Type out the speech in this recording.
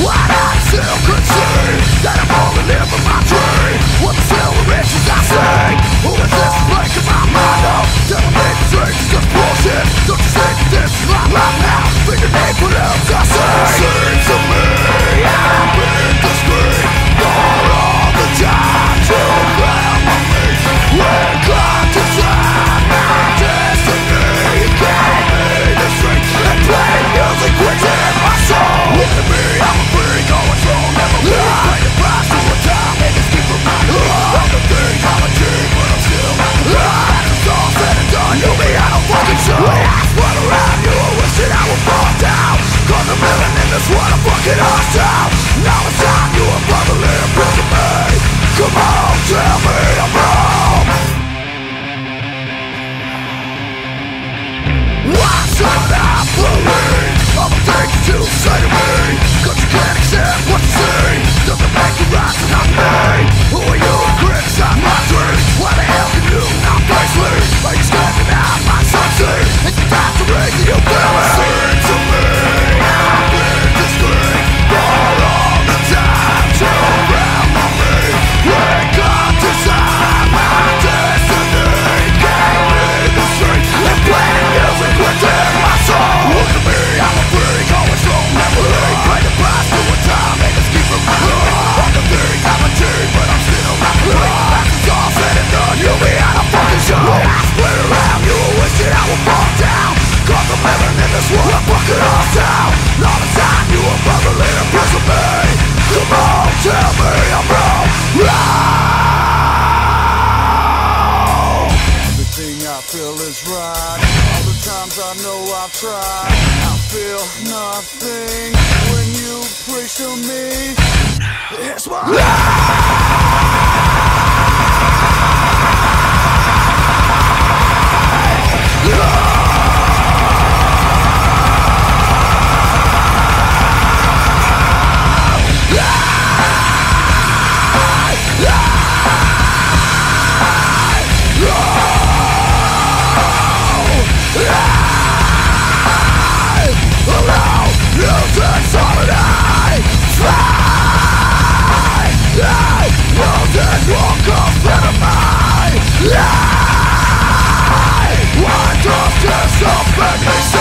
What I still could see, that I'm only living my dream. What the silver riches I see. Who is this breaking my mind up? Telling me the dreams is just bullshit. Don't you think this is my life now? Figure me what else I say. Seems to me I've been discreet for all the time to found my feet. When God designed my destiny, He gave me the strength and played music within my soul. Look at me, I'm a free, going strong, never leave. Pay the price to a time, make us keep from my all the things I'm achieved, but I'm still not alive. It's all said and done, you me, I don't fucking show. I spun around you, I wish that I would fall down. Cause I'm living in this world, I'm fucking hostile. Now it's time you are probably imprison me. Come on, tell me I'm wrong. Why should I believe all the things you say to me? Cause you can't accept what you see. Doesn't make you right to not me. Who are you to criticize my dreams? Why the hell can you not face me? Are you standing out my sunset? It's time to raise you feel me. Sing to me, I've been discreet for all the time to round on me. When God designed my destiny, gave me the strength and playing music within my soul. Look at me, I'm a freak, always strong, never leave. Pay the price to a time, make us keep from my all the things I'm achieved, but I'm still not complete. After it's all said and done, you'll be out of fucking show. I split around you, I wish that I would fall down. Cause I'm living in this world, I'm fucking hostile. All the time you are probably in prison me. Come on, tell me I'm wrong. Everything I feel is right. All the times I know I've tried, I feel nothing when you preach to me. It's my Why does this affect me?